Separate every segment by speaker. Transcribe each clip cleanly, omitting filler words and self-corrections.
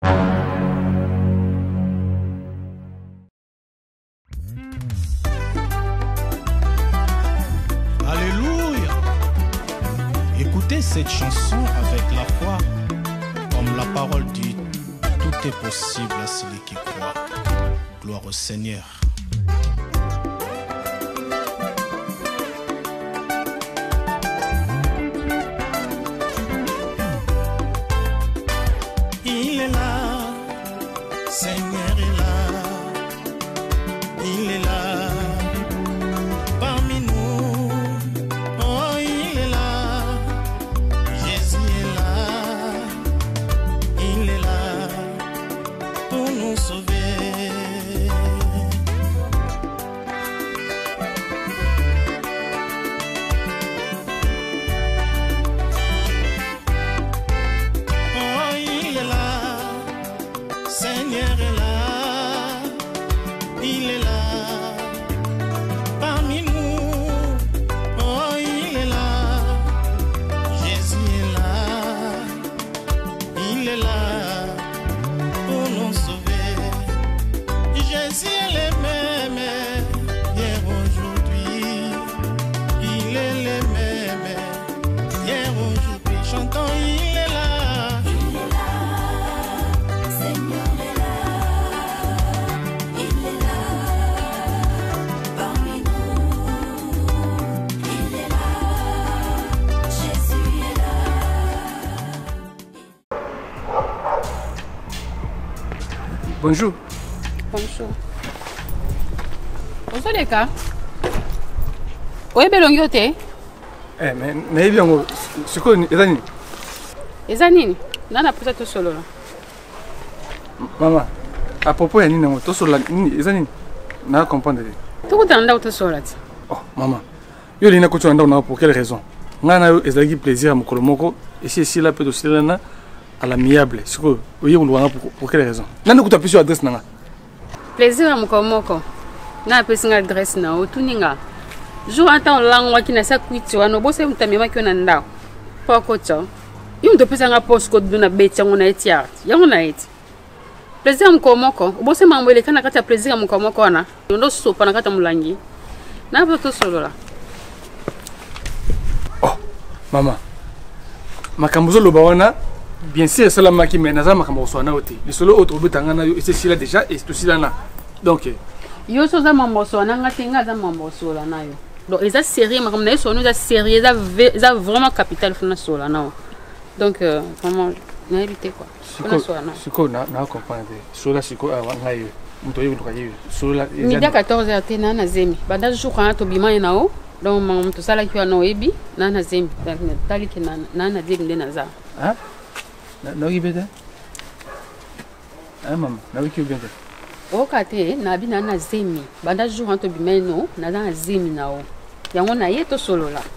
Speaker 1: Alléluia. Écoutez cette chanson avec la foi, comme la parole dit, tout est possible à celui qui croit. Gloire au Seigneur. Il est là, Seigneur est là, il est là, parmi nous, oh il est là, Jésus est là, il est là, pour nous sauver. Oh il est là, Seigneur est là, il est là, parmi nous, oh il est là, Jésus est là, il est là, pour nous sauver. Jésus est le même, hier, aujourd'hui, il est le même, hier, aujourd'hui, chantons, il est là.
Speaker 2: Seigneur est là, il est là, parmi nous, il est là, Jésus est là.
Speaker 3: Bonjour.
Speaker 4: Bonjour. Bonjour les gars. Oui, belongo te.
Speaker 3: Mais bien, c'est quoi les amis?
Speaker 4: Eza nini? Nana puta to solo la.
Speaker 3: Maman, à propos de Nina, tu sur la les amis, n'a comprendre.
Speaker 4: Tu kutanda to solo ti.
Speaker 3: Oh, maman, yo lina ko tu anda na pour quelle raison? Ngana yo ezaki plaisir à mokolo moko et si là peut aussi là à l'amiable. C'est quoi? Oui, on doit pour quelle raison? Nana ko tu plus sur adresse nanga.
Speaker 4: Plaisir à mukomoko. Na pesi nga adresse na otuninga. Jo ata langwa kina sa kwiti wana bose mtamema kyo na ndao. Poko cho. Yo ndo pesa nga post code duna beti yango na eti art. Yango na eti. Plaisir à mukomoko. Bose mambwele kana kata plaisir à mukomoko wana. Ndo sopa na kata mulangi. Na poto solo la.
Speaker 3: Oh, maman. Makambuzo loba wana bien sûr c'est la maki mais naza makambuzo wana oti. Le solo autre but ngana yo c'est là déjà et tout là na. Donc
Speaker 4: yo so za mamboso wana nga tenga za mamboso la na yo. Donc eza sérieux makam na so no za sérieux za vraiment capital funa so la na. Donc vraiment na éviter quoi.
Speaker 3: Siko na comprendre. Sola siko anga yo. Mtoyo lukaye. Sola
Speaker 4: midi 14h te na zemi. Banda jour kana to bima na o. Donc mam to sala ki wana ebi na zemi. Tali ki na zemi na za.
Speaker 3: Hein? Na ibede? Ah maman, na wiki ibede.
Speaker 4: Okate na bi na zemi. Banda jour kana to bima no na zemi na o. Yango na yeto solo la.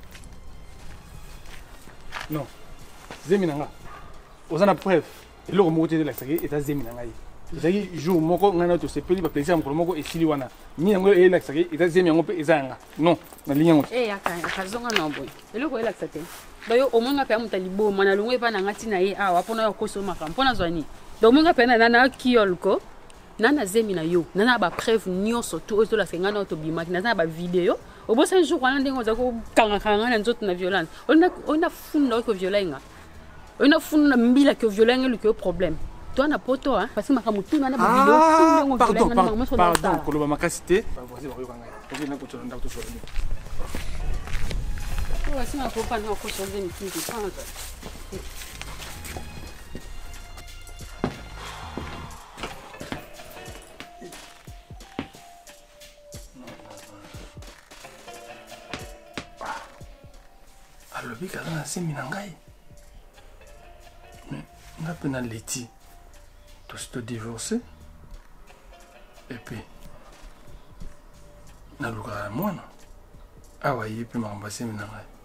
Speaker 3: Non. Zemi nanga. Ozana preuve. Et le remonter de la série est à zemi nanga. Ezaki jour moko ngana to se peli ba plaisir moko moko esili wana. Ni yango e la série est à zemi yango pe ezanga. Non, na linya ngo.
Speaker 4: Akazonga na boy. Eloko elaksa te. Bayo omonga pe amuta libo mana lungwe pa na ngati na ye awa pona yo koso makam pona zwani. Donc monga pe na kiolko. Nana zemi na yo. Nana ba preuve nyonso to ozo la senga na to bimaki nana ba vidéo. Obosa un jour wana ndengo za ko kanga na nzoto na violence. On a funda ko violenga. On a funda mbila ko violenga le ko problème. Toi na poto hein parce que makamutu na ba vidéo
Speaker 3: pardon koloba makasité. Vas-y ba yokanga. Ozo na ko tsona ndako to so.
Speaker 4: Voici ma compagne au cochon de midi qui prend.
Speaker 3: Alors bika na semi na ngai. Mais on a peine Leti. Tu te divorcer. Et puis na luka moi. Ah ouais, il peut m'embrasser maintenant.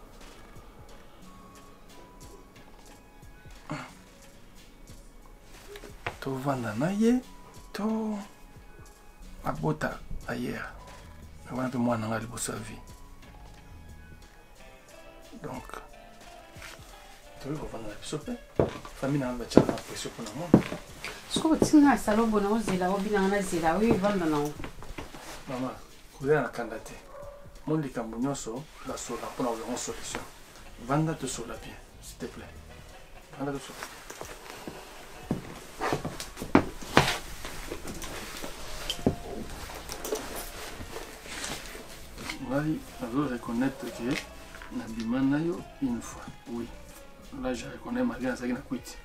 Speaker 3: To vanda na ye, to abota ailleurs. On va un peu moins dans la vie. Donc, tokoki kovanda na biso mpe famille na nga batiaka na pression mpona mwana
Speaker 4: soko otinga na salon bona ozela obinanga na zela oyo evanda nango
Speaker 3: mama kozela na kanda te moni likambo nyonso basola mpona kozango solution vanda tosola bien s'il te plaît vanda tosola ngai nazo reconnaître que nabima na yo une fois oui là je reconnais malgré nazalaki na kwiti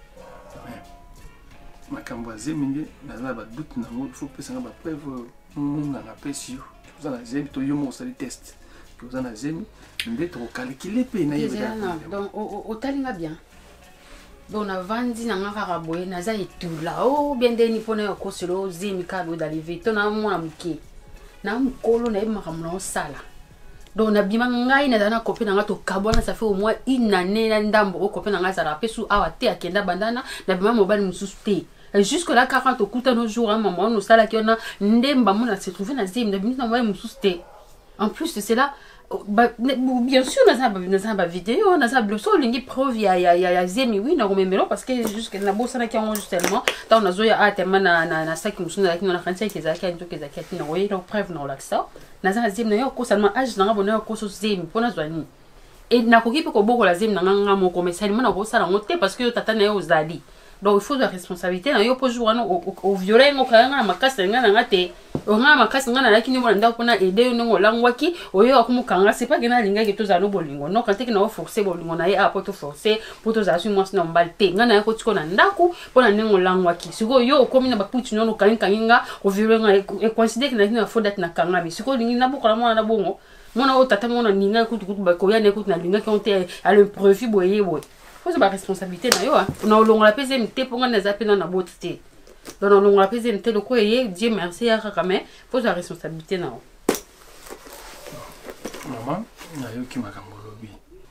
Speaker 3: makambo aze mingi naza na badoute nango il faut pesanga bapreuve nganga apesi yo oza na zemi to yo moko osali test ke oza na zemi nde tokokalkile mpe
Speaker 4: donc otalinga bien donc navandi nanga kaka boye naza etula o bien ndeni mpona yo koselo ozemi kaka boye dalive to na mwana moke na mokolo nayebi makambo na osala donc nabima ngai naza na kope na nga tokabwana ça fait au moins une année na ndambo o kope na nga azala apesu awa te akenda bandana nabima mobali mosusu te jusque là quand tokuta nos jours maman on osalaki ona ndemba mona se trouver na zemi nabimi na mobali mosusu te en plus de cela bien sûr naza ba vidéo naza bloso lingi preuve ya zemi oui na komemelo parce que jusque na bosa na kiango justement tant nazo ya atema na saki musuna lakini na kanisa kezaki nto kezaki na oye donc preuve na relaxa naza zemi na yo ko seulement age na bona yo ko so zemi pona zwani et na koki pe ko boko la zemi na nga moko mais seulement na ko sala ngote parce que tata na yo ozali donc il faut de la responsabilité na yo po jour au violer ngo kanga makasi nga na ngate nga makasi nga na lakini bona ndako pona aider ngo langwaki oyo akumukanga c'est pas que na linga ke tozalo bolingo non quand que na forcer bolingo na ye a poto forcer poto za su mwasi na mbalte nga na ko tiko na ndako pona ngo langwaki siko yo komi na baputi no kanginga o violer nga e considérer que na faut date na kanga mais siko lingi na bokola mwana na bongo mona o tata mona ninga kutu ba ko ya ne kutu na linga ki on te à l'imprévu boye boye faut la responsabilité na yo on a longa la pese mte ponga na zapena na botte donc on longa la pese mte le ko ye Dieu merci ya kaka mais faut la responsabilité na yo
Speaker 3: maman na yo ki makambo lobi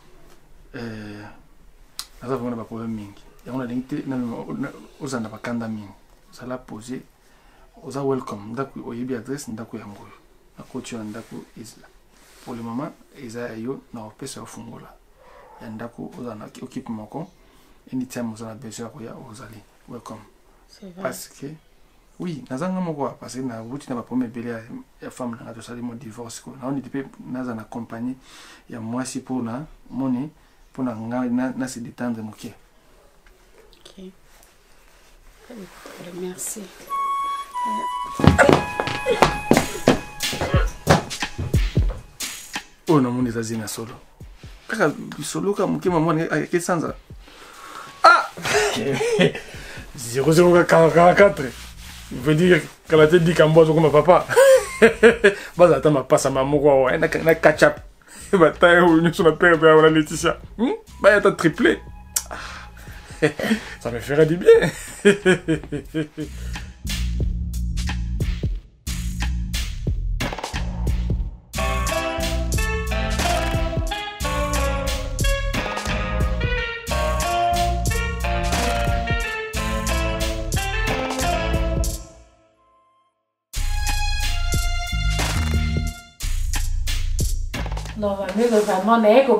Speaker 3: naza vona ba problème mingi ya on a lingte na ozanda bakanda mingi sala poser oza welcome ndako oyebi adresse ndako yango na kotu ndako isla pour le moment eza yo na opesa ofungola ya ndako ozana équipe moko anytime ozana besoin ya ozali welcome
Speaker 4: c'est vrai
Speaker 3: parce que oui nazanga moko parce que na route na ba premier belé ya femme na to sali mon divorce ko na on dit nazana accompagner ya mwasi pour na moni pour na na se détendre moké
Speaker 4: OK merci
Speaker 3: oh na moni zazina solo kaka solo ka moké maman ke sanza ah 0044 il veut dire que la tête dit Kambozo comme papa bas attends ma passe à maman quoi na catch up ba taille ou nous sur la père de la Laetitia bah y a triplé ça me ferait du bien
Speaker 5: Non, mais vraiment,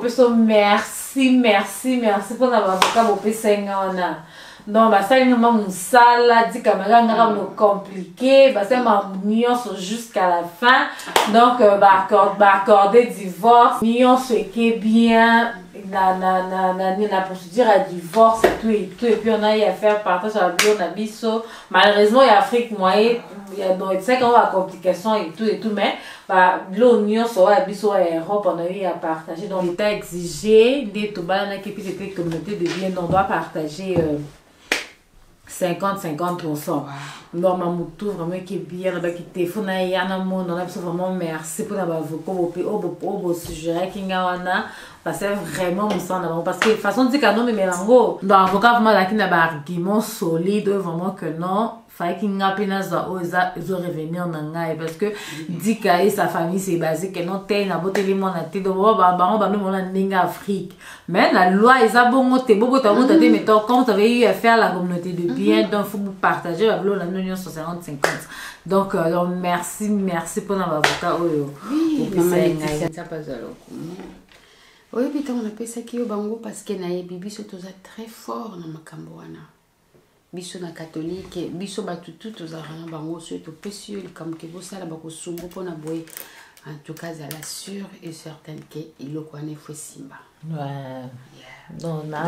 Speaker 5: merci pour l'avocat pour P5. Non, bah ça, il m'a mon sale, dit que ma compliqué, bah ça m'a nuance jusqu'à la fin. Donc, accorder divorce, nuance qui est bien, la procédure à divorce et tout, et puis on a eu à faire partage à la bio, on a biso. Malheureusement, il y a Afrique moyenne, il y a donc c'est qu'on a complications et tout, mais l'union soit à biso à Europe, on a eu à partager. Donc, l'État exigé, des tobanes qui puis c'était communauté de bien, on doit partager 50-50%. Normalement, tout vraiment qui est bien, qui téléphone, il y a un monde, on a vraiment merci pour l'avoir au sujet qui a parce que vraiment parce que de toute façon dit que non mais mélango donc avocat vraiment là qui n'a pas argument solide vraiment que non fallait qu'il n'a pas ils ont revenir en anglais parce que dit que sa famille c'est basé que non t'es na botte les mon tête donc on même on a ninga Afrique mais la loi ils a bon t'es beau t'as bon t'as mais quand tu avais eu à faire la communauté de bien donc faut vous partager la union 60-50 donc merci pour l'avocat
Speaker 4: oui ça pas alors Oui, puis on appelle ça qui est bango parce que nayebi biso toza très fort na makambo wana. Biso na catholique, biso batutu toza rien bango so to pesi comme que vous ça la bako sungo pona boy. En tout cas, elle est sûre et certaine que il le connaît faut simba.
Speaker 5: Ouais. Non,
Speaker 4: na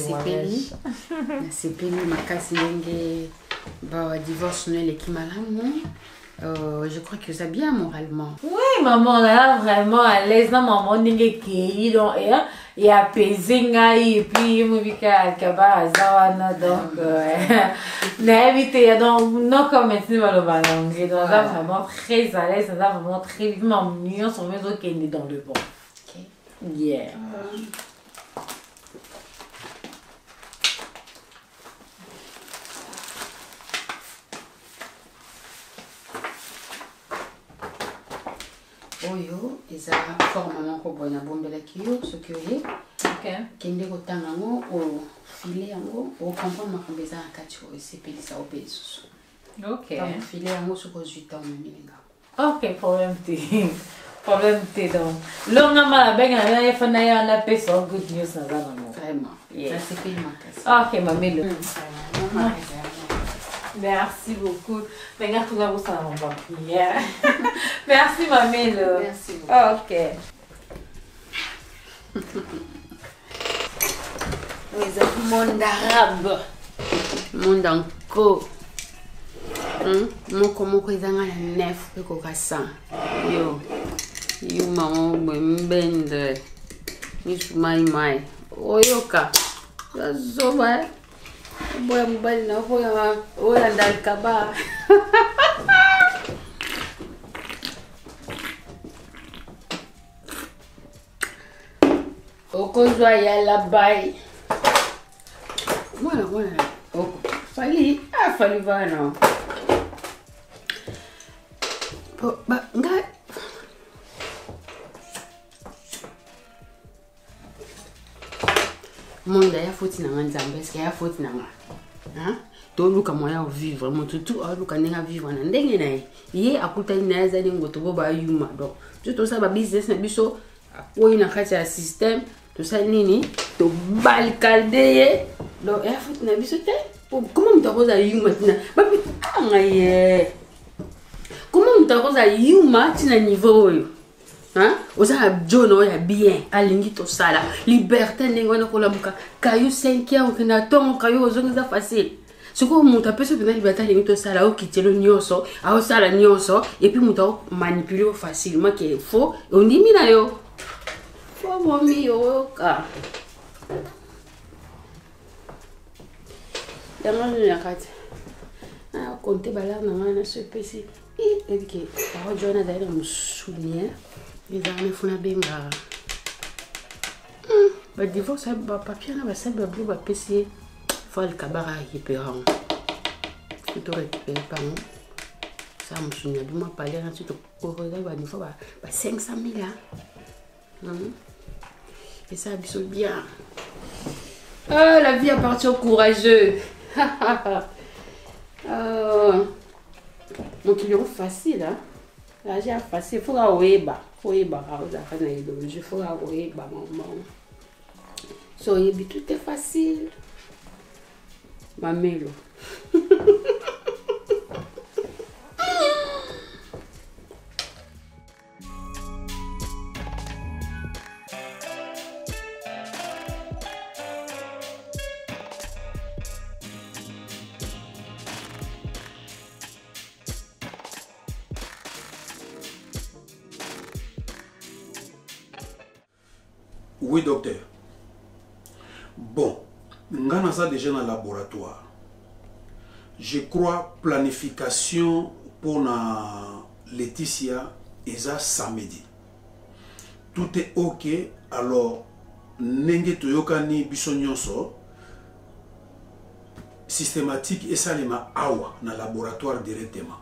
Speaker 4: sepeli makasi ndenge ba divorce ne lekimalamu. Je crois que ça bien moralement.
Speaker 5: Oui, maman, là, vraiment à l'aise. Non, maman, n'est qui donc et apaisé et puis moi vika kaba zawana donc n'invité donc non comme maintenant le ballon. Et donc là vraiment très à l'aise, là vraiment très vivement mignon sur mes autres qui est dans le bon.
Speaker 4: Ok.
Speaker 5: Yeah.
Speaker 4: Oyo eza forme moko boye na bombelaki yo soki oye kende kotanga yango ofile yango ocomprendre makambo eza na kati oyo esepelisa yo mpe lisusu ofile yango soki ozwi ntango memilinga
Speaker 5: ok problème te donc longama na benga na ye fana ye wana mpe so good news na za nango
Speaker 4: vraiment nasepeli makasi
Speaker 5: ok mamelo merci beaucoup. Regarde tout d'abord ça mon papier. Merci Mamelo.
Speaker 4: Merci beaucoup.
Speaker 5: Ok.
Speaker 4: C'est un monde arabe. Monde encore. Moko ezanga na nef pe ko kasa. Yo maman mbende. Mai. Oyoka. Zoba. Boya mobali na oya ndalkaba. Okozwa ya labai. Mwana. Fali bana. Nga monde ya foti na nzambe est-ce qu'il y a foti na nga to luka moya vivre mon tout luka ndenge vivre na ndenge na ye akutani na yazali ngoto bo ba yuma donc tout ça ba business na biso akoyi na kati ya système tout ça nini to balkalde donc ya foti na biso te comment mutakoza yuma tina ba nga ye comment mutakoza yuma tina niveau oyo oza jono ya bien alingi to sala liberté ndenge wana kolamuka kayo 5 ans okenda tongo kayo ozongeza facile siko mutu apesa pena liberté alingi to sala okitelo nyonso aosala nyonso et puis mutu manipuler facilement que faux ondimi na yo fo momi yoka yango ya kati konte bala na wana se pesi et que jona d'ailleurs musoulier les armes font la benga. Le divorce, le papier, le simple bleu, le PC, faut le cabaret récupérer. Tu dois récupérer par nous. Ça, je me souviens de moi parler ensuite au regard, il faut 500 000 et ça, bisous bien. Oh, la vie appartient aux courageux. Mon client facile, hein. Là, j'ai facile, il faut avoir je faut avoir maman. Tout est facile. Mamelo.
Speaker 6: Oui, docteur. Bon, on a ça déjà dans le laboratoire. Je crois planification pour la Laetitia et ça samedi. Tout est ok. Alors, nenge toyokani bisonyonso systématique et ça les ma awa dans le laboratoire directement.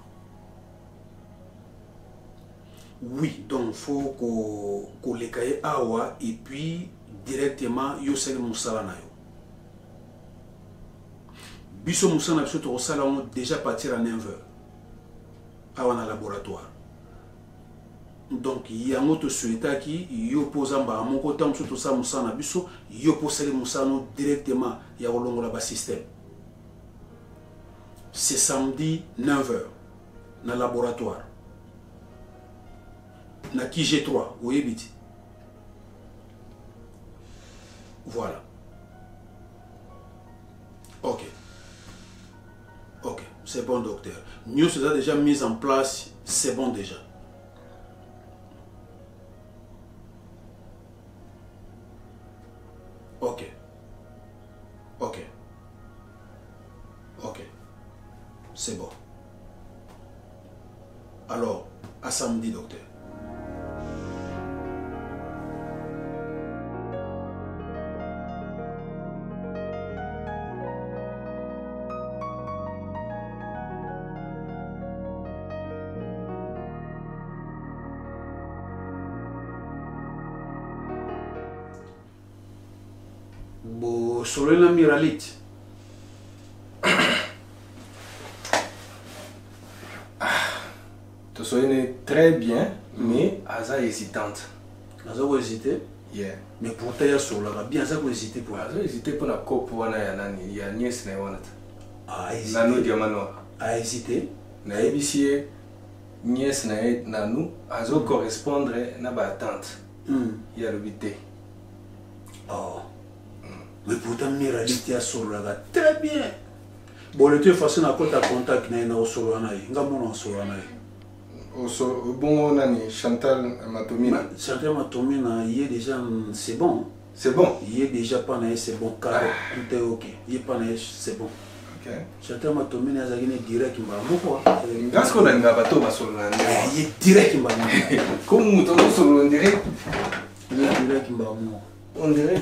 Speaker 6: Oui, donc il faut qu'on les caille awa et puis directement yosel musala na yo. Biso musala biso to sala on déjà partir à 9h awa na laboratoire. Donc il y a un autre souhaité qui y oppose à mon côté tout ça musana biso y oppose les musano directement il y a au là système. C'est samedi 9h dans le laboratoire. Na KG3 au Yébiti. Voilà. Ok. Ok, c'est bon docteur. Nous c'est déjà mis en place, c'est bon déjà. Ok. Ok. Ok. C'est bon. Alors, à samedi, docteur. Sur la miralite.
Speaker 7: Tu soignes très bien, mais Aza hésitante.
Speaker 6: Aza vous hésiter?
Speaker 7: Yeah.
Speaker 6: Mais pourtant, il y a sur la bien, Aza vous hésiter pour
Speaker 7: Aza hésiter pour la coupe pour il y a nièce na wana.
Speaker 6: Ah, hésiter.
Speaker 7: Nanu diamano.
Speaker 6: Ah, hésiter.
Speaker 7: Na ebisie nièce na nous, Aza correspondre na ba tante. Il y a le bité.
Speaker 6: Oh. Mais pourtant, miralite a sur la très bien. Bon, le toute façon, à côté de contact, il y a un sur la naï. Il y a un sur la naï.
Speaker 7: Bon, on a Chantal Matomina.
Speaker 6: Chantal Matomina, il est déjà, c'est bon.
Speaker 7: C'est bon.
Speaker 6: Il est déjà pas naï, c'est bon, car tout est ok. Il est pas naï, c'est bon.
Speaker 7: Ok.
Speaker 6: Chantal Matomina, il est direct, il va
Speaker 7: Qu'est-ce qu'on a un bateau sur la
Speaker 6: il est direct, il va
Speaker 7: Comme nous, on sur le direct.
Speaker 6: Il est direct, il va
Speaker 7: On dirait.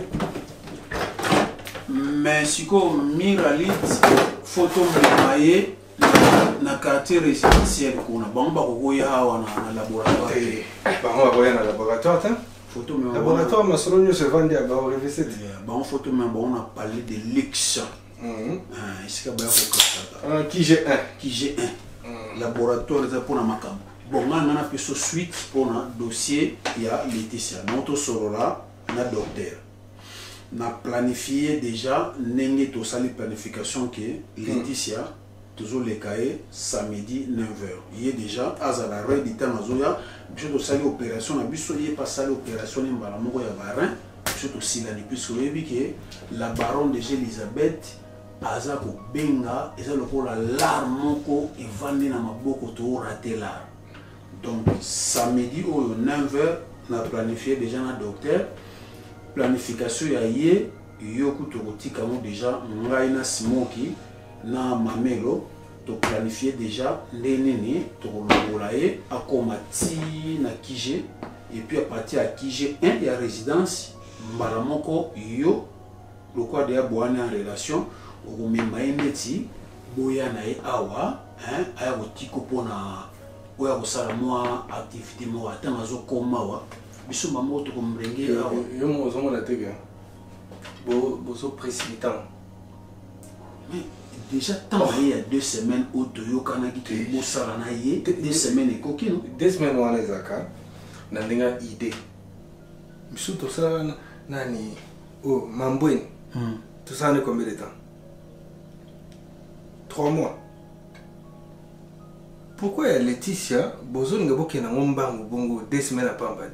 Speaker 6: Mais si comme miralite, photo mlimaye na quartier résidentiel kuna bamba kokoya hawa na laboratoire.
Speaker 7: Bah on va voir dans laboratoire hein.
Speaker 6: Photo mais
Speaker 7: laboratoire mais selon nous se vend à ba revisite.
Speaker 6: Bah on photo mais on a parlé de luxe. Ici ba ko
Speaker 7: qui j'ai un
Speaker 6: qui j'ai un laboratoire ça pour na makam. Bon on a peso suite pour na dossier il y a Laetitia. Notre solo là na docteur. On a planifié déjà n'engé to sali planification que Laetitia toujours les cahiers samedi 9h. Il est déjà à la rue du temps azoya je to sali opération na biso il pas sali opération mbala moko ya barin je to silani puisque oui que la baronne de Elisabeth aza ko benga eza lokola larme moko evandi na maboko to rater l'art. Donc samedi au 9h on a planifié déjà na docteur planification ya ye yoku tokotika mo déjà ngai na smoki na mamelo to planifier déjà ndenene to longola ye akoma ti na kije et puis à partir à kije 1 ya résidence mbala moko yo lokwa de boane en relation o mema neti boya na ye awa aya kotiko pona oya kosala mwa activité mo atanga zo koma wa biso mamo to komrenge awa
Speaker 7: yo mo zo mona tege bo so précipitant
Speaker 6: mais déjà tant il y a 2 semaines au toyo kanaki to bosala na ye 2 semaines et kokino
Speaker 7: 2 semaines wana ezaka na ndinga idée biso to ça nani oh mambweni tout ça en combien de temps 3 mois. Pourquoi Laetitia bozo nga bokena ngombango bongo 2 semaines à pamba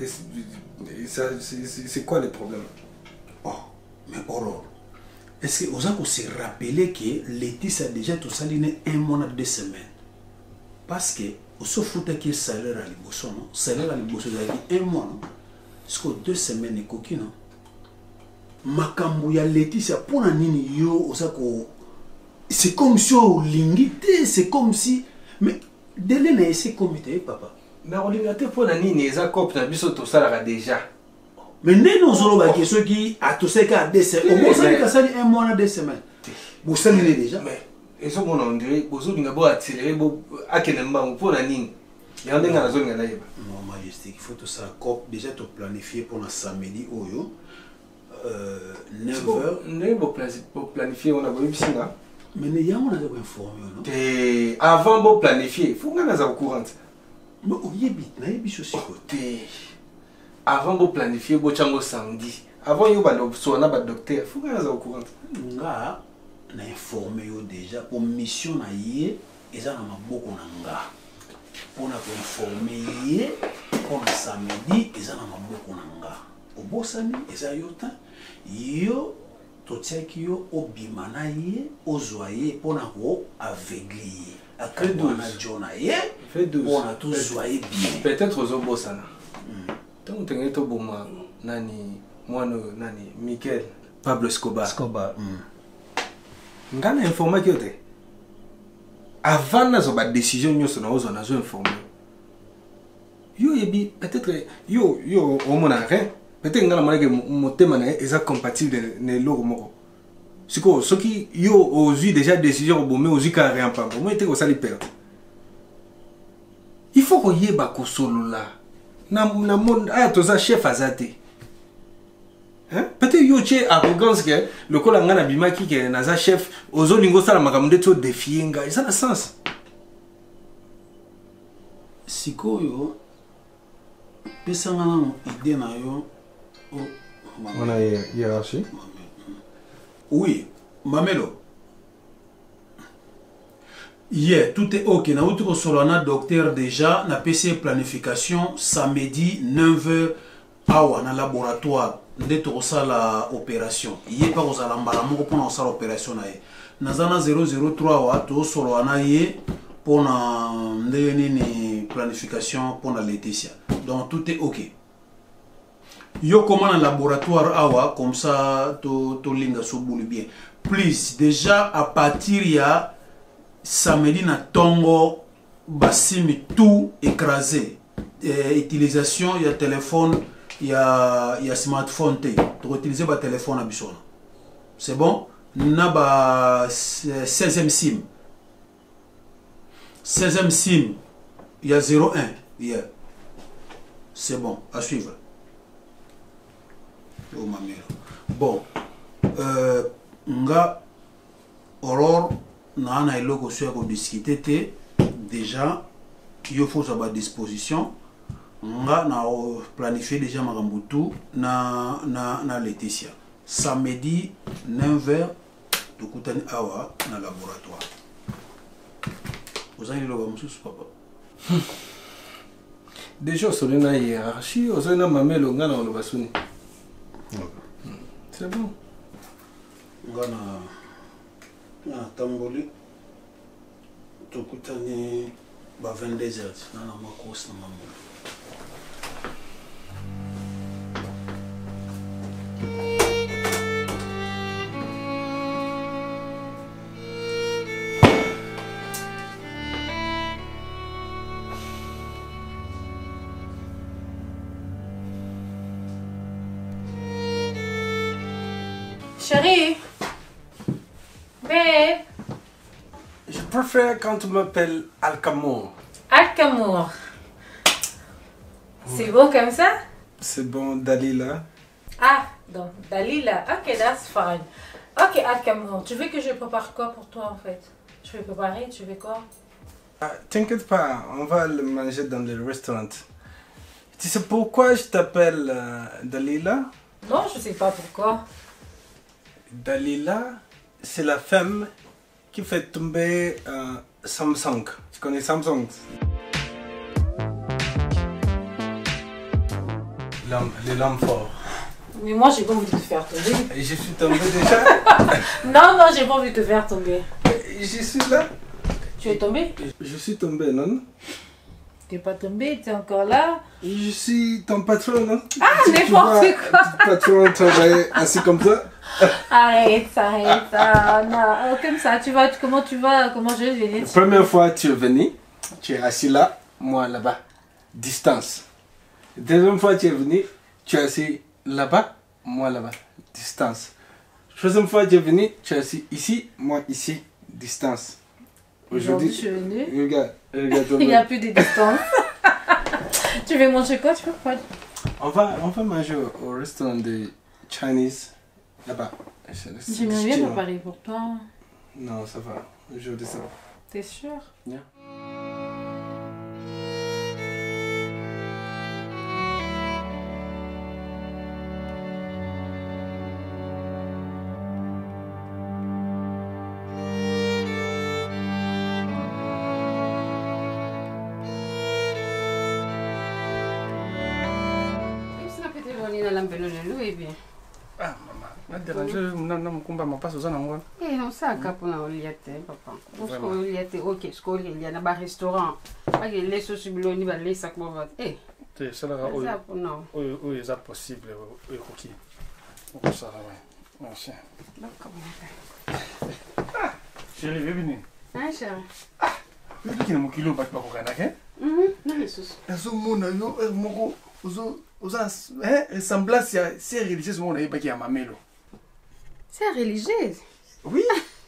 Speaker 7: c'est quoi le problème?
Speaker 6: Oh mais alors est-ce que vous avez se rappeler que Laetitia a déjà tout ça un mois 2 semaines parce que au sofuta qui salaire à liboso non salaire à liboso il 1 mois non est-ce que 2 semaines et coquino makambu ya Laetitia pour na nini yo osako c'est comme si au lingité c'est comme si mais délai na essayer comité papa
Speaker 7: na olingate pour na nini eza cop na biso to sala déjà
Speaker 6: mais nous zolo ba question qui a tout ça qu'à 2 semaines au moins ça 1 mois 2 semaines vous savez déjà
Speaker 7: mais et ce qu'on dirait bozo linga bo accélérer bo akene mbango pour na nini ya ndenga na zone na yeba
Speaker 6: non majesté il faut tout ça cop déjà to planifier pour na samedi oyo 9h
Speaker 7: ne bo planifier on a bo bisinga
Speaker 6: mais ne yamo na ko informer non
Speaker 7: avant bo planifier faut nga na za courant
Speaker 6: Mais oyebi ceci côté.
Speaker 7: Avant de planifier, vous chango samedi. Avant yo ba soana ba docteur, faut que vous au courant.
Speaker 6: Nga na informé yo déjà pour mission na yé eza na maboko na nga. Pour na ko informer yé pour samedi eza na maboko na nga. Obosani eza yo ta yo totiaki yo obimana ye ozoye pour na ko aveugler. Akadona jona ye
Speaker 7: fait 12.
Speaker 6: On a tous joyé bien.
Speaker 7: Peut-être aux obosana. Tant que tu boma nani moano nani Michael Pablo Escobar. Ngana informa ki yote. Avant na zo ba décision nyoso na ozo na zo informer. Yo yebi peut-être yo au mona rien. Peut-être ngana mona ke motema na eza compatible ne loro moko. Siko soki yo ozu déjà décision bomé ozu ka rien pas. Moi était ko sali perdre. Il faut que yeba ko solo là. Na monde ah toza chef azate. Hein? Peut-être yo che arrogance que le kola ngana bimaki ke naza chef ozo lingo sala makamde to défier nga. Ça a sens.
Speaker 6: Sikoyo pesa ngana idée na yo
Speaker 7: On a hiérarchie.
Speaker 6: Oui, Mamelo. Yeah, tout est ok. Na outre solana docteur déjà na PC planification samedi 9h awa na laboratoire nde to sala opération. Yé pas aux alambala moko pour na sala opération na ye. Na zana 003 wa to solana ye pour na ndeni planification pour na Laetitia. Donc tout est ok. Yo comment un laboratoire awa comme ça to linga so boule bien. Please déjà à partir ya samedi na tongo basimi tout écrasé. Utilisation ya téléphone ya smartphone te. To utiliser ba téléphone à bisona. C'est bon? Na ba 16e sim. 16e sim il y a 01 yeah. C'est bon, à suivre. Oh ma mère. Bon, nga alors na na eloko so ko discuter te déjà il faut à ma disposition nga na planifier déjà makambutu na Laetitia samedi 9h tukutani awa na laboratoire. Vous avez le monsieur papa.
Speaker 7: Déjà sur une hiérarchie, on a mamelo ngana on va sonner. C'est bon.
Speaker 6: Ngana tamboli tukutani ba 22h na makosa na mamu.
Speaker 5: Chérie, babe.
Speaker 7: Je préfère quand tu m'appelles Alcamour.
Speaker 5: Alcamour. C'est beau comme ça?
Speaker 7: C'est bon, Dalila.
Speaker 5: Ah, donc Dalila. Ok, that's fine. Ok, Alcamour. Tu veux que je prépare quoi pour toi en fait? Je vais préparer, tu veux quoi?
Speaker 7: T'inquiète pas, on va le manger dans le restaurant. Tu sais pourquoi je t'appelle Dalila?
Speaker 5: Non, je sais pas pourquoi.
Speaker 7: Dalila, c'est la femme qui fait tomber Samsung. Tu connais Samsung? Les lampes fortes.
Speaker 5: Mais moi, j'ai pas envie de te faire tomber.
Speaker 7: Et je suis tombé déjà.
Speaker 5: Non, j'ai pas envie de te faire tomber.
Speaker 7: Je suis là.
Speaker 5: Tu es tombé?
Speaker 7: Je suis tombé, non?
Speaker 5: T'es pas tombé, t'es encore là.
Speaker 7: Je suis ton patron, non?
Speaker 5: Ah, n'importe quoi.
Speaker 7: Ton patron travaille assis comme ça.
Speaker 5: Arrête ça. Non, comme ça, comment je vais venir?
Speaker 7: La première fois tu es venu, tu es assis là, moi là-bas, distance. La deuxième fois tu es venu, tu es assis là-bas, moi là-bas, distance. La troisième fois tu es venu, tu es assis ici, moi ici, distance.
Speaker 5: Aujourd'hui, je suis venue.
Speaker 7: Regarde.
Speaker 5: Il n'y a plus de distance. Tu veux manger quoi? Tu veux quoi?
Speaker 7: On va manger au restaurant de Chinese là-bas.
Speaker 5: J'aimerais bien préparer pour toi.
Speaker 7: Non, ça va. Aujourd'hui, ça va.
Speaker 5: T'es sûr?
Speaker 7: Yeah.
Speaker 4: Oui, bien.
Speaker 3: Ah, maman. Na dérange na mukumba mapaso oza nango.
Speaker 4: Eh, non, ça cap na olia te, papa. Parce que olia te, OK, ce qu'il y a na ba restaurant. Pas que les sauces biloni ba les sac mo va. Eh.
Speaker 3: Te sala oyo.
Speaker 4: Ça non.
Speaker 3: Oyo eza possible oyo koki. Oko sala ouais. Merci.
Speaker 4: D'accord.
Speaker 3: Chérie, viens.
Speaker 4: Ah, chérie.
Speaker 3: Bibi kina mokilo ba kokana ke?
Speaker 4: Na les sauces.
Speaker 3: Ezo mona yo moko oza ressemblance ya c'est religieuse mona yebaki ya mamelo.
Speaker 4: C'est religieuse.
Speaker 3: Oui.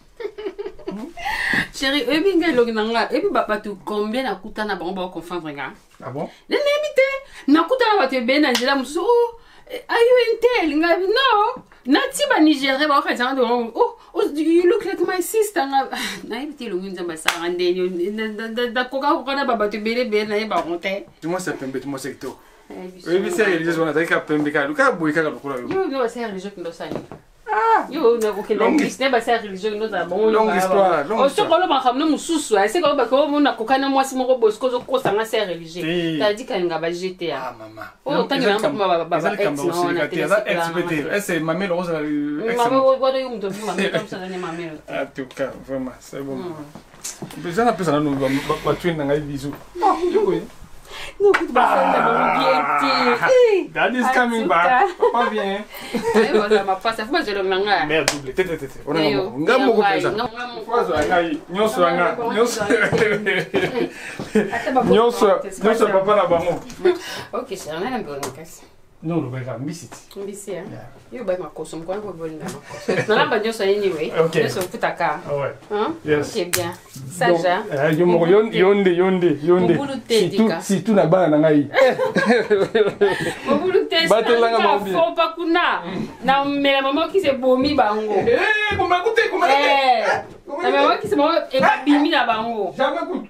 Speaker 4: Chérie, ebi ngai logi nanga, ebi batu combien na kutana bango ba confondre nga.
Speaker 3: Ah bon?
Speaker 4: Ne nemite. Na kutana batu be na njela musu. Oh, are you intel? Nga no. Nati ba Nigeria ba ka tsanga oh, you look like my sister. Na ebi lo nginza ba sa ngande da koka ko na batu be na e ba ronte.
Speaker 3: Dis-moi c'est pembe, dis-moi c'est to. Ebi c'est religieuse mona taka pembe ka luka boy ka lokula yo.
Speaker 4: Yo no c'est religieuse ndo sani. Ah, yo na ko longue histoire ba c'est religieuse ndo za bon.
Speaker 3: Longue histoire, longue.
Speaker 4: O so ko lo ba xamna mususu, c'est ko ba ko mona ko kana mwasi moko bosko zo ko sanga c'est religieuse. Ta dit ka nga ba jeter.
Speaker 3: Ah maman.
Speaker 4: Oh, tangi ba ba ex no na télé.
Speaker 3: C'est mamelo rosa.
Speaker 4: Maman, what you do to mamelo comme ça na mamelo.
Speaker 3: En tout cas, vraiment, c'est bon. Besoin de personne nous va tuer dans les bisous. Oh,
Speaker 4: no, écoute,
Speaker 3: Dad is coming back. Papa vient.
Speaker 4: Voilà, ma face, faut pas je le manga.
Speaker 3: Merde, double. Tete. On a ngamo ko pesa. Kwazo angai, nyoso anga, nyoso. Nyoso papa na bango.
Speaker 4: OK, c'est rien un peu casse.
Speaker 3: Non, le baga mbisiti.
Speaker 4: Mbisi hein. Yo ba makoso mko ngo bolinga makoso. Na lamba nyoso anyway. Nyoso futaka.
Speaker 3: Ouais.
Speaker 4: Hein?
Speaker 3: Yes.
Speaker 4: C'est bien. Saja.
Speaker 3: Yo mo yonde. Si tu na bana ngai.
Speaker 4: Mobulu te.
Speaker 3: Batelanga mabi.
Speaker 4: Faut pas kuna. Na mela maman qui se bomi bango.
Speaker 3: Comment écouter comment?
Speaker 4: Na maman qui se mo e ba bimi na bango.
Speaker 3: Jamais écoute.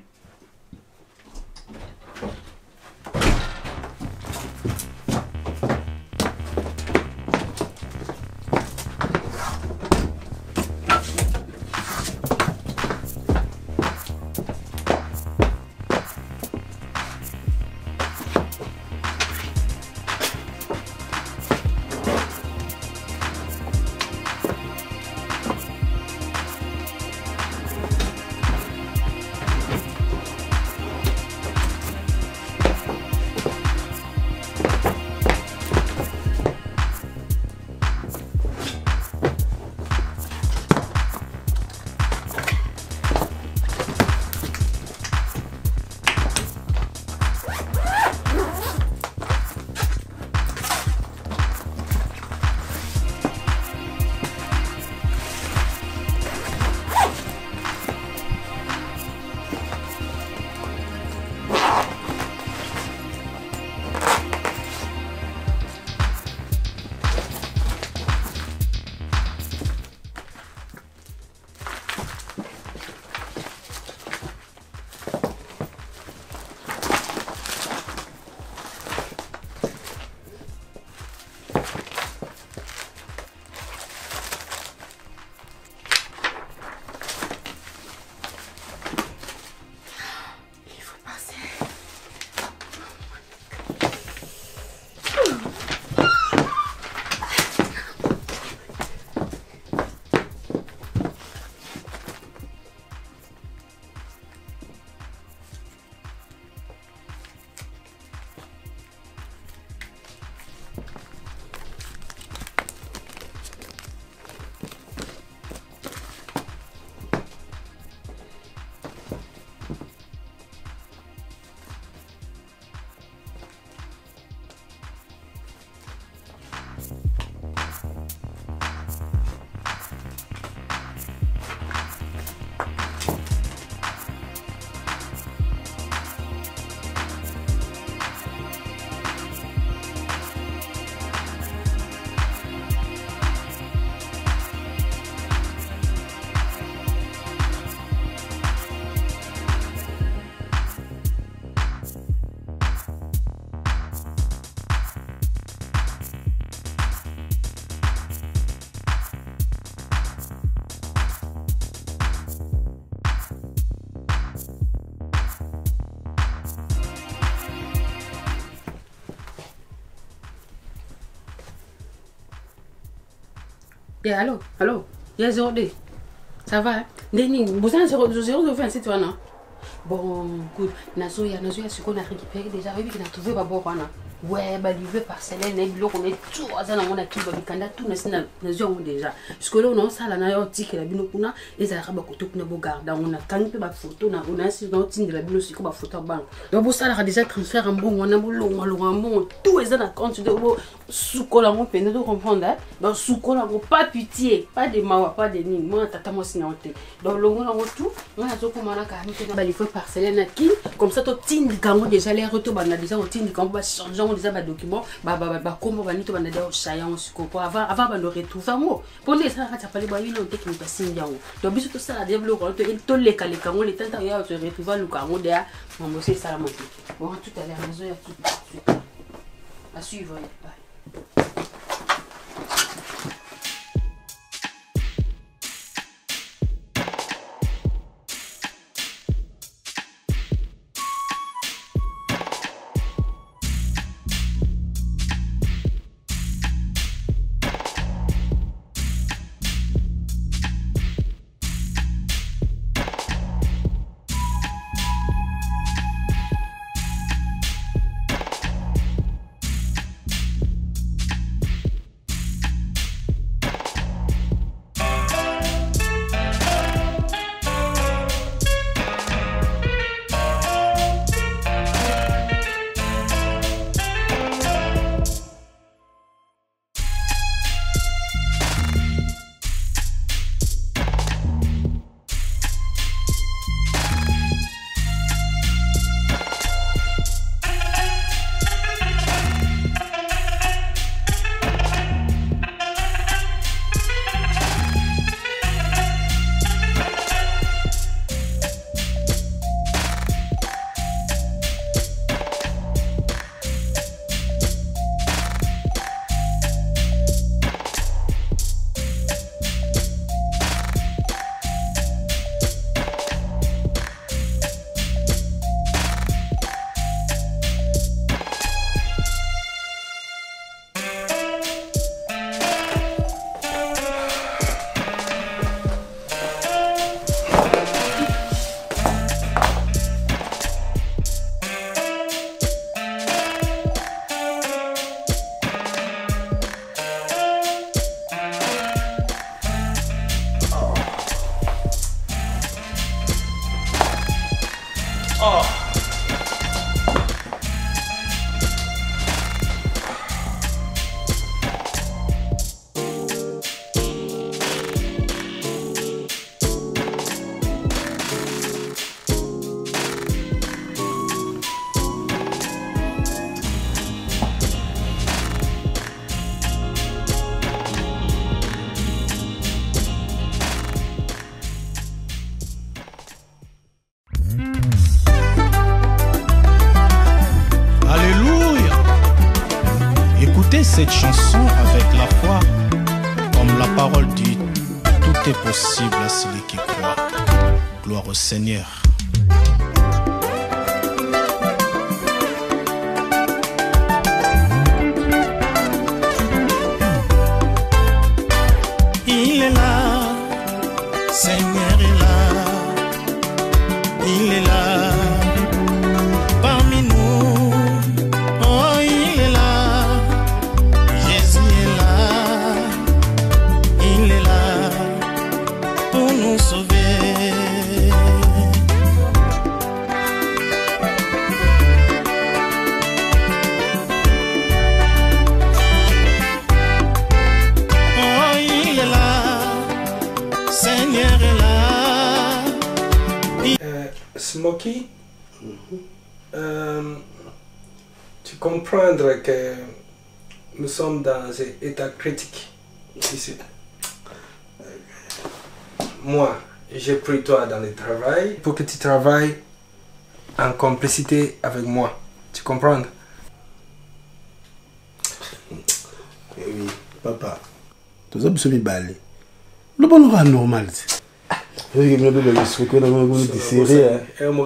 Speaker 4: Yeah, allô. Il y a 02. Ça va, hein? Denis, vous avez 0,27, non? Bon, écoute, Nazo, ce qu'on a récupéré déjà, oui, qu'on a trouvé d'abord, ouais, bah, livré par Célène, et puis on est tout, on a qui va bikanda tout, Nazo, déjà. Parce que là, on a ça, là, on a un ticket, la binokuna, les arabes, on a beau garder, on a quand peu ma photo, on a assis dans le team de la binokuna, comme ma photo banque. Donc, pour ça, on a déjà transféré un bon, on a un bon, tout est dans la compte de sous-collant, on peut nous comprendre, donc sous-collant, pas pitié, pas de mawa, pas de ni, moi, tata, moi, sinon, donc, le monde, on a tout, on a tout comme on a quand même, il faut par Célène, comme ça, tu as déjà les retours, on a déjà un team, on va changer. Déjà des documents comment va nito banada au chayan sikopo avant de retrouver moi pour les ça ça parler ba yino technique pas sinja donc biso to ça développer to les kango les tanta ya se retrouver le kango de mon monsieur salamati bon tout à l'heure maison ya tout à suivre.
Speaker 1: Cette chanson avec la foi, comme la parole dit, tout est possible à celui qui croit. Gloire au Seigneur. Il est là, Seigneur est là, il est là, parmi nous. Oh, il est là.
Speaker 7: Smokey, tu comprends que nous sommes dans un état critique ici. Moi, j'ai pris toi dans le travail pour que tu travailles en complicité avec moi. Tu comprends?
Speaker 8: Oui, papa. Tu as besoin de baler. Le bon aura normal. Je vais me dire que je suis sérieux.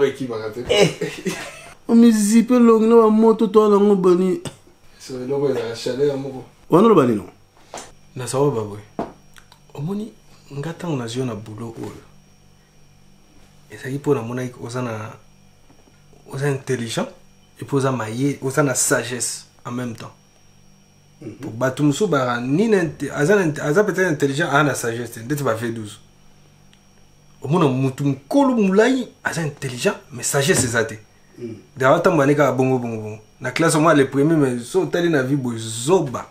Speaker 8: On me dit que l'on a moto toi dans mon bani.
Speaker 7: C'est le logo de la chaleur, mon.
Speaker 8: On a le bani non.
Speaker 7: Na sawa baboy. omoni nga ntango nazwi yo na boulot oyo ezalaki mpo namonaki oza intelligent et puis oza na sagesse en même temps pour bato mosusu aza peut-être intelligent aa na sagesse te ndeti ba V12 omona mutu mokolo molai aza intelligent mais sagesse eza te dawa ntango bani kaka bongo na classe omoi le premier mais so otali na vie boye zoba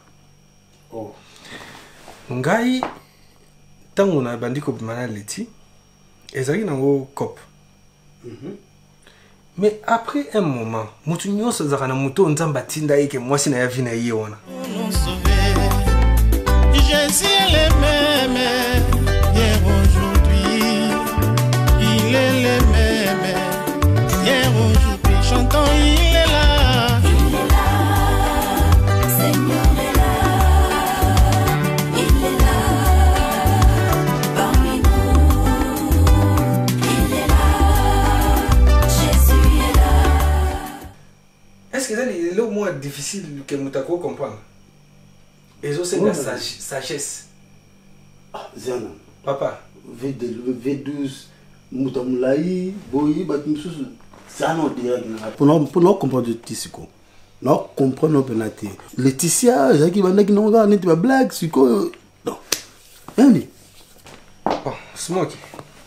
Speaker 7: ngai ntango na bandi kobima na leti ezalaki nango cop mais après un moment mutu nyonso azalaka na moto nzambe atinda ye ke mwasi na ya vi na ye wana
Speaker 1: Jésus est le même hier aujourd'hui, il est le même hier aujourd'hui, chantons il est là,
Speaker 2: Seigneur est là, il est là, parmi nous, il est là, Jésus est là.
Speaker 7: est-ce que c'est le mot difficile que mutu ako comprendre ezosenga sagesse
Speaker 8: Ziana.
Speaker 7: papa
Speaker 8: V12 Moutamulaï, Boyi, Batmoussous, ça non direct. Pour nous comprendre le tisiko. Nous comprendre nos pénalités. Laetitia, Jacques Banda qui n'ont pas de blague, Siko. Non. Yanni.
Speaker 7: Bon, Smoky.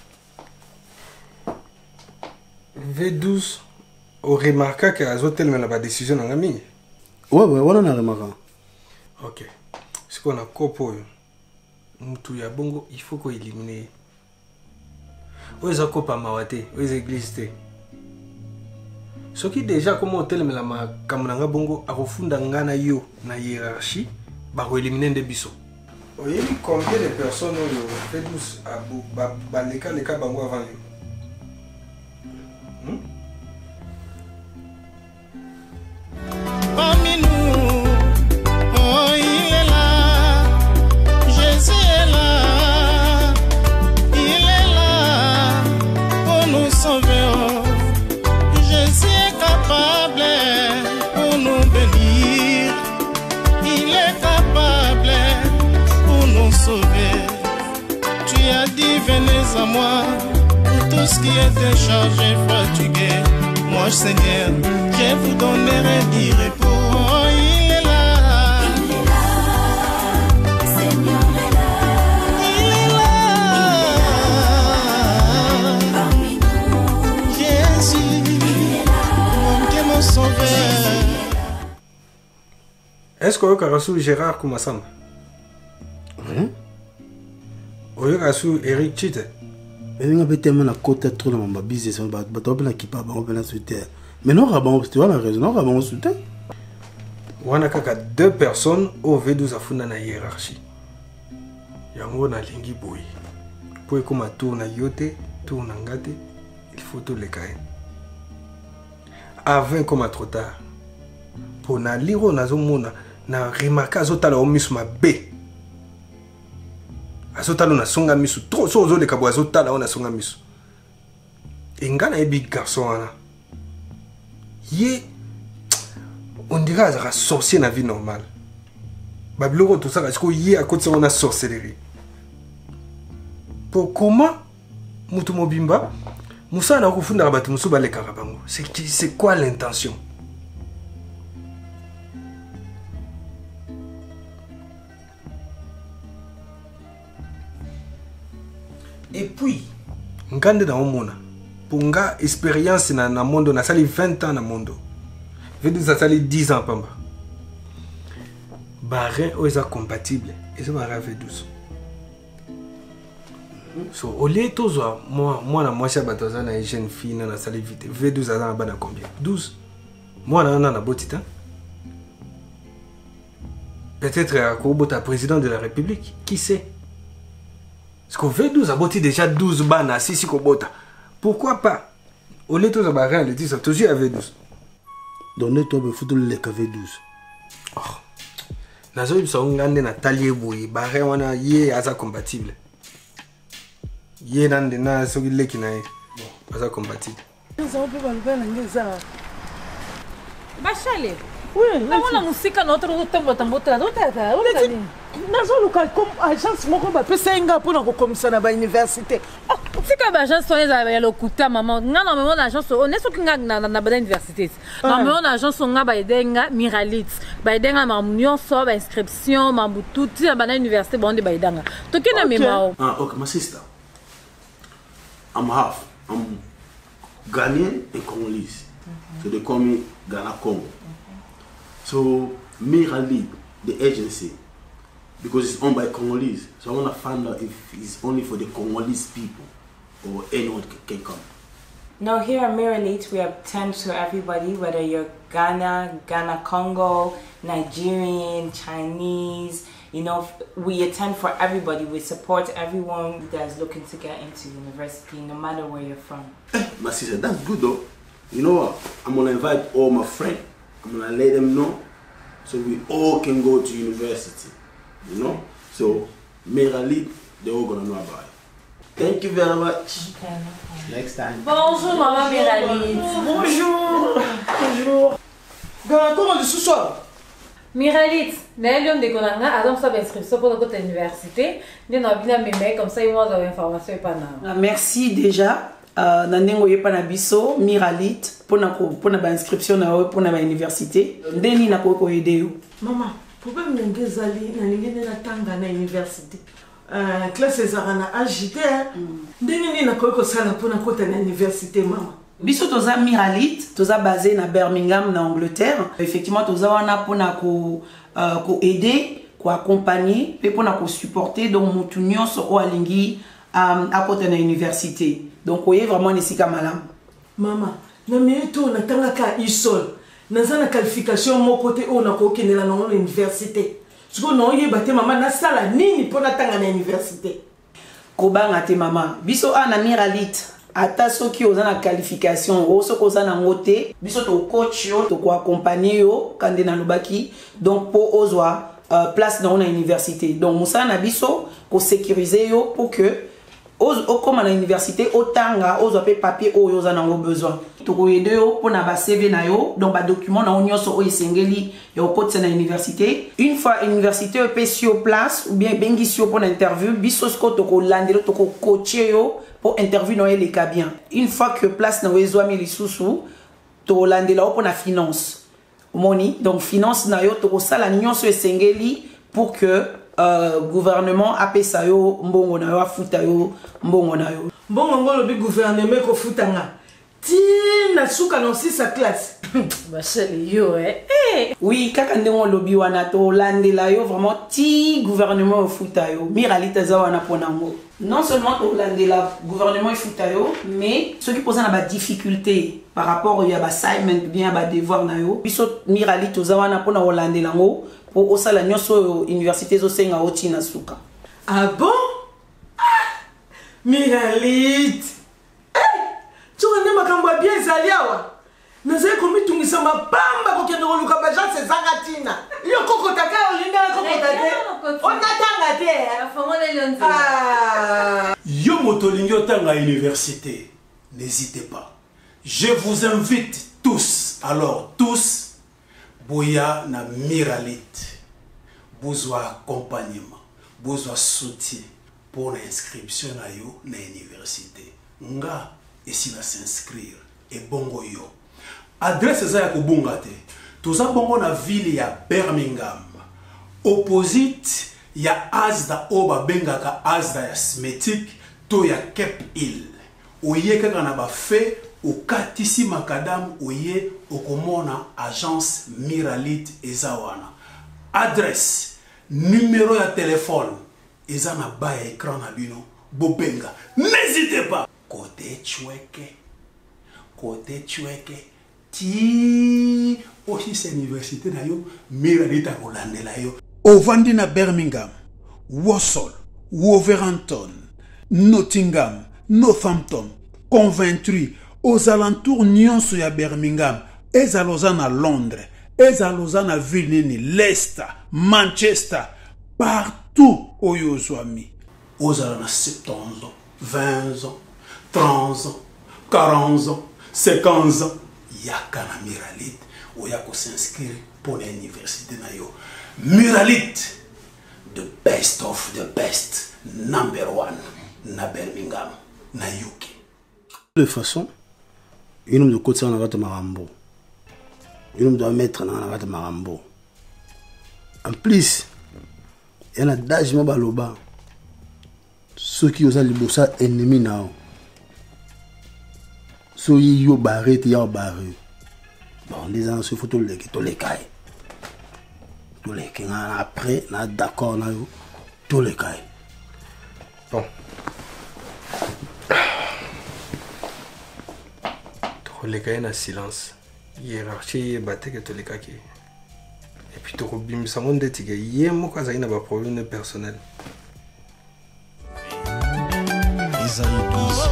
Speaker 7: V12 aurait remarqué que les hôtels n'ont pas de décision dans la mine.
Speaker 8: Ouais, on a remarqué.
Speaker 7: Ok. Ce qu'on a coupé, Moutou ya bongo, il faut qu'on élimine. Où est-ce qu'on peut mawate? Où est-ce l'église? Ce qui déjà comme hôtel mais la ma kamunanga bongo a refunda ngana yo na hiérarchie, bah éliminer des bisous. Vous voyez combien de personnes ont fait douce à les cas bango avant yo?
Speaker 1: parmi nous, oh il est là, Jésus est là, il est là pour nous sauver. Jésus est capable pour nous bénir, il est capable pour nous sauver. Tu as dit venez à moi, tout ce qui est déchargé, fatigué. Moi Seigneur, je vous donnerai du repos. Oh, il est là,
Speaker 2: Seigneur est là,
Speaker 1: il est là,
Speaker 2: parmi nous,
Speaker 1: Jésus, mon Dieu, mon sauveur.
Speaker 7: Est-ce qu'on a reçu Gérard Koumassamba? On a reçu Eric Chite?
Speaker 8: Mais on a tellement la côte trop dans ma business, on va qui pas on va soutenir. Mais non, Rabon, tu vois la raison, non, Rabon soutient.
Speaker 7: On a kaka deux personnes au V12 à funda na hiérarchie. Yango na lingi boy. Pour comme tourna yote, tourna ngate, il faut tout les cahiers. Avant comme trop tard. Pour na liro na zomona na remarquer azotala omisuma B. Azotala na songa misu trop so zo le kabo azotala ona songa misu. Engana ebi garçon ana. Yé on dirait que c'est sorcier dans la vie normale. Babylone tout ça parce que yé à côté on a sorcellerie. Pour comment mutu mobimba musa na kufunda ka batu musu bale karabango. C'est quoi l'intention? Et puis ngande na omona pour nga expérience na monde na sali 20 ans na monde. V12 ça sali 10 ans pamba. Barre o est compatible et c'est barre V12. So au lieu tozo moi na moi batoza na jeune fille na sali vite. V12 a na combien? 12. Moi na botita. Peut-être à Kobota président de la République, qui sait? Parce que V12 a botti déjà 12 bana si Kobota. Pourquoi pas? Au lieu de barrer le 10, toujours avec 12.
Speaker 8: Donnez-toi le foot de l'EKV12.
Speaker 7: Oh. Nazo ibsa ngande na talie boy, barrer wana yé aza compatible. Yé nande na soki leki na yé. Aza compatible.
Speaker 4: Bachale,
Speaker 9: Oui,
Speaker 5: namona mosika na otala otambotambotola otala
Speaker 9: nazoluka comme agence moko bapesa nga mpona kokomisa na bauniversité.
Speaker 5: tika baagence oyo ezala ya lokuta mama nga na memo na agence oyo ne soki nga na bada université na memo na agence oyo nga baede nga miralite baede nga mamu nyonso bainscription mambu tuti na bana université bonde baede nga toki na mema o.
Speaker 6: Okay, my sister, I'm half. I'm Ghanaian and Congolese. So they call me Ghana Congo. So Miralite, the agency, because it's owned by Congolese. So I want to find out if it's only for the Congolese people or anyone can come.
Speaker 10: No, here at Miralite, we attend to everybody, whether you're Ghana, Congo, Nigerian, Chinese. You know, we attend for everybody. We support everyone that's looking to get into university, no matter where you're from.
Speaker 6: My sister, that's good though. You know what? I'm going to invite all my friends. I'm going to let them know so we all can go to university. You know? So, Miralite, they're all going to know about it. Thank you very much.
Speaker 10: Okay.
Speaker 6: Next time.
Speaker 5: Bonjour maman Miralite.
Speaker 9: Bonjour. Bonjour. Ghana Congo ce soir.
Speaker 5: Miralite, naeli ondeko na nga azomsa bainscription mpona kota université nde na bina meme comme ça yo azwa information epa na.
Speaker 11: Merci déjà. Na ndenge oyepa na biso Miralite mpona bainscription na yo mpona bauniversité nde nini nakoki koyede yo.
Speaker 9: Mama, problème nenge ezali nalingi nde natanga na université. Classe ezalaka na agité ndenge nini nakoki kosala mpona kota na université mama.
Speaker 11: Biso toza Miralite, toza basé na Birmingham na Angleterre. Effectivement toza wana pona ko aider, ko accompagner, pe pona ko supporter donc mutu nyonso o alingi à côté na université. Donc oye vraiment nesika malamu.
Speaker 9: Mama, na mieto na tanga ka isol. Naza na qualification mo côté o na ko kenela na université. Siko no yeba te mama na sala nini pona tanga na université.
Speaker 11: Ko banga te mama. Biso ana Miralite. Ata soki oza na qualification o soki oza na ngote biso to coach yo to ko accompagner yo kande na lobaki donc po ozwa place dans une université donc musala na biso ko sécuriser yo pour que comme na université otanga ozwa pe papier o yo za na ngo besoin to ko aider yo pona ba CV na yo donc ba document na nyonso o esengeli yo côté na université une fois université pe sur place ou bien bengi sur pour interview biso sko to ko landelo to ko coacher yo pour interview dans les cas bien. Une fois que place na wezo ami lisusu to landela pour na finance. Moni donc finance na yo to sala nyonso esengeli pour que gouvernement apesa yo mbongo na yo afuta yo mbongo na yo.
Speaker 9: Mbongo ngolo bi gouvernement ko futanga. Ti na suka no 6 classe.
Speaker 5: Ba cheli yo
Speaker 11: Oui, kaka ndenge lobi wana to landela yo vraiment ti gouvernement ofuta yo. Miralite za wana ponango. Non seulement to landela gouvernement ofuta yo, mais ceux qui posent na difficulté par rapport à ba assignment bien ba devoir na yo. Biso Miralite za wana pona landela ngo pour osala nyonso université zo senga oti na suka.
Speaker 9: Ah bon? Miralite. Tu connais ma kamba bien zaliawa. Naze komi tungisa mapamba ko kendo luka baja se zangatina. Yo koko taka olinga koko tate. Onatanga te.
Speaker 5: Afongola lonzi.
Speaker 6: Yo motolingi otanga université. N'hésitez pas. Je vous invite tous. Alors tous boya na Miralite. Besoin accompagnement, besoin soutien pour l'inscription na yo na université. Nga esi na s'inscrire et bongo yo. Adresse za ya kubunga te. Toza bongo na ville ya Birmingham. Opposite ya Asda oba bengaka Asda ya Smetic to ya Cape Hill. Oye kaka na ba fe okatisi makadam oye okomona agence Miralite ezawana. Adresse, numéro de téléphone, ils en a bas écran à bino, bobenga. N'hésitez pas. Côté choueke, ti aussi cette université na yo, Miralite Rolande la yo. Ovandi na Birmingham, Walsall, Wolverhampton, Nottingham, Northampton, Coventry, aux alentours nyonso ya Birmingham, ezaloza na Londres. Ezaloza na ville nini, Leicester, Manchester, partout où yozwami. Ozala na 70 ans, 20 ans, 30 ans, 40 ans, 50 ans. Yaka na Miralite, oya ko s'inscrire
Speaker 8: pour l'université. Muralite, the best of the best, number one, na Birmingham, na UK. De toute façon, il nous doit côté en avant de Marambo. Il nous doit mettre en avant de Marambo. En plus, il y a un adage baloba. Ceux qui osent les bossa ennemis now. Ceux qui ont barré, ils ont barré. Bon, les gens se font tous les cas. Tous les cas. Après, on est d'accord, tous les cas.
Speaker 7: Bon. Tous les cas, il y a silence. Hiérarchie, batte que tous les cas. Et puis, tu as bim ça monde de tigre. Il y a un problème personnel.
Speaker 1: Isaïe 12.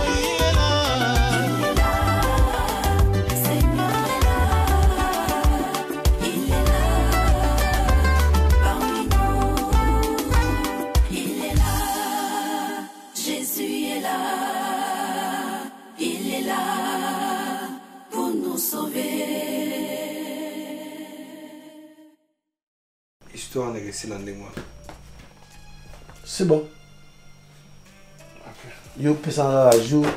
Speaker 7: Histoire de récit dans des mois.
Speaker 8: C'est bon. Yo peux s'en rajouter.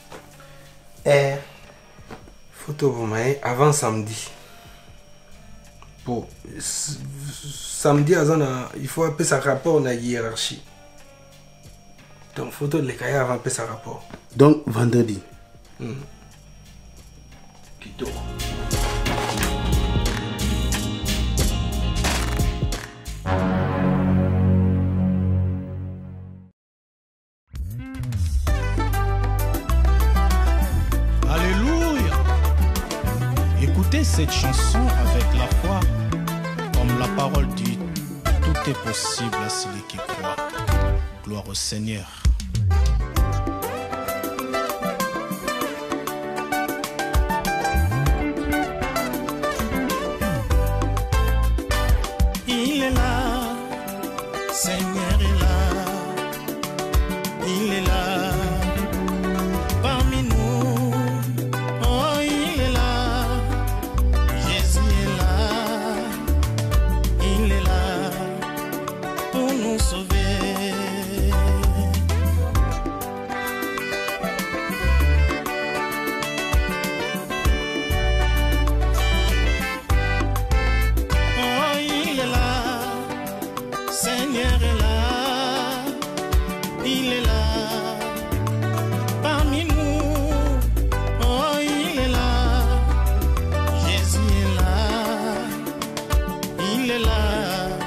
Speaker 7: Photo pour moi avant samedi. Bon, samedi il faut appeler ça rapport dans la hiérarchie. Donc photo de l'écaille avant appeler ça rapport.
Speaker 8: Donc vendredi.
Speaker 7: Kito.
Speaker 1: Alléluia. Écoutez cette chanson avec la foi, comme la parole dit, tout est possible à celui qui croit. Gloire au Seigneur. Il est là, Seigneur est là, il est là, parmi nous, oh il est là, Jésus est là, il est là, pour nous sauver. Oh il est là, Seigneur est là, il est là, parmi nous, oh il est là, Jésus est là, il est là,